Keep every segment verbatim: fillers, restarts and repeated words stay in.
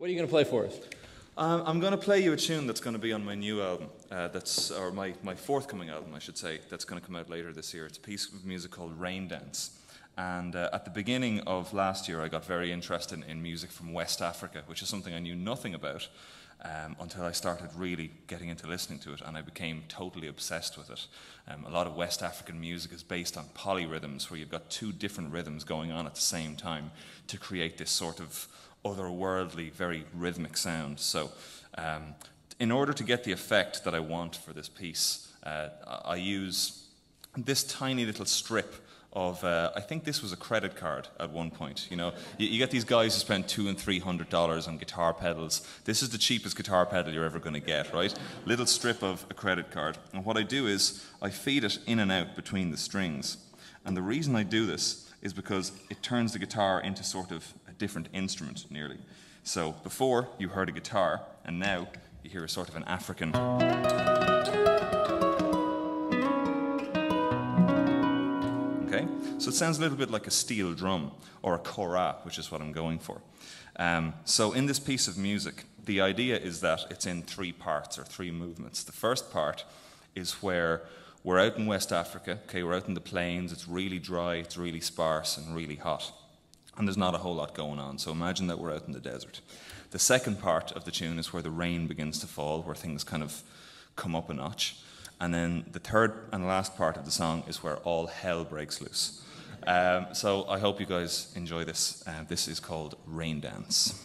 What are you going to play for us? Um, I'm going to play you a tune that's going to be on my new album, uh, that's or my, my forthcoming album, I should say, that's going to come out later this year. It's a piece of music called Rain Dance. And uh, at the beginning of last year, I got very interested in, in music from West Africa, which is something I knew nothing about um, until I started really getting into listening to it, and I became totally obsessed with it. Um, a lot of West African music is based on polyrhythms, where you've got two different rhythms going on at the same time to create this sort of otherworldly, very rhythmic sound. So um, in order to get the effect that I want for this piece, uh, I use this tiny little strip of, uh, I think this was a credit card at one point. You know, you, you get these guys who spend two and three hundred dollars on guitar pedals. This is the cheapest guitar pedal you're ever going to get, right? Little strip of a credit card. And what I do is I feed it in and out between the strings. And the reason I do this is because it turns the guitar into sort of a different instrument, nearly. So before, you heard a guitar, and now you hear a sort of an African. Okay? So it sounds a little bit like a steel drum, or a kora, which is what I'm going for. Um, so in this piece of music, the idea is that it's in three parts, or three movements. The first part is where we're out in West Africa, okay, we're out in the plains, it's really dry, it's really sparse and really hot. And there's not a whole lot going on, so imagine that we're out in the desert. The second part of the tune is where the rain begins to fall, where things kind of come up a notch. And then the third and last part of the song is where all hell breaks loose. Um, so I hope you guys enjoy this. Uh, this is called Rain Dance.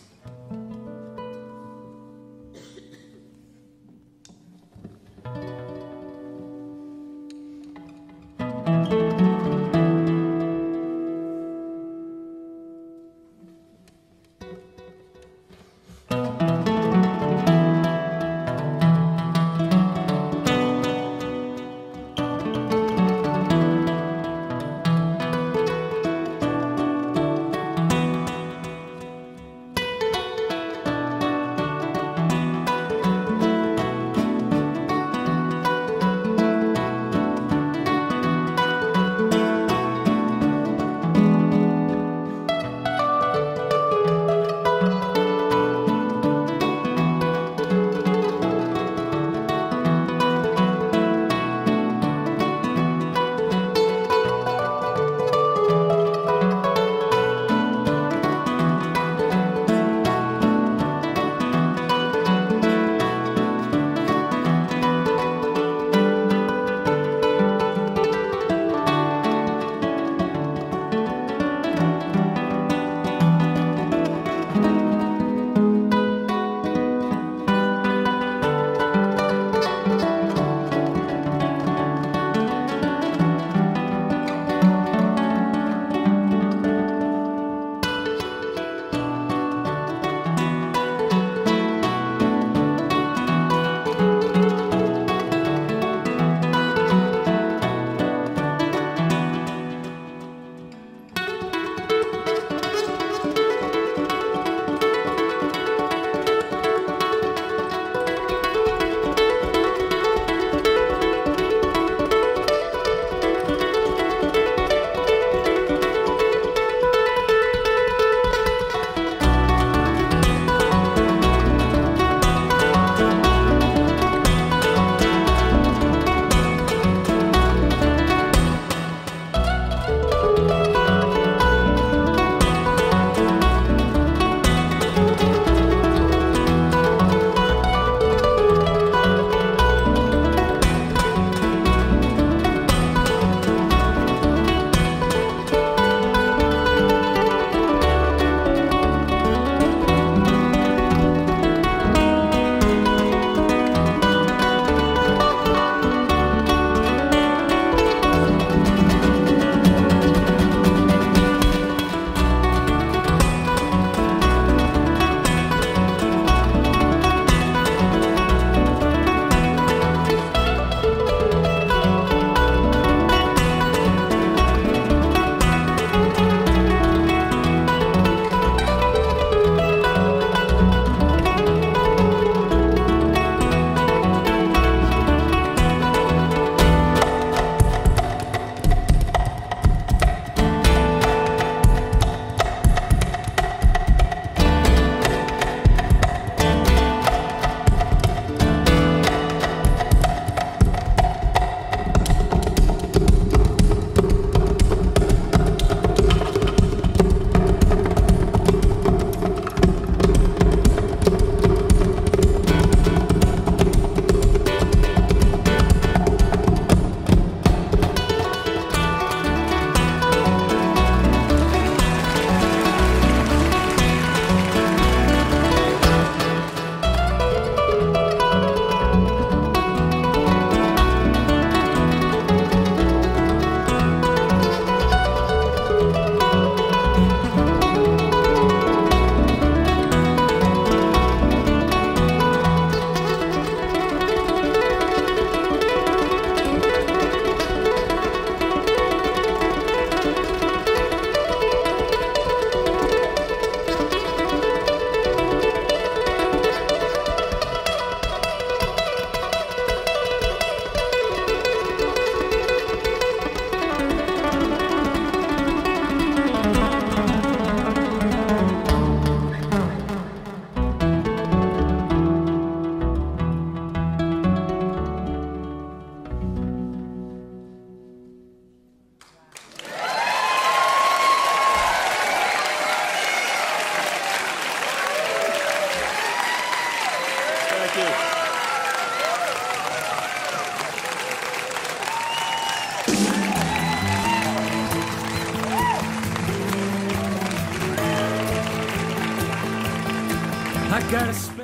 gotta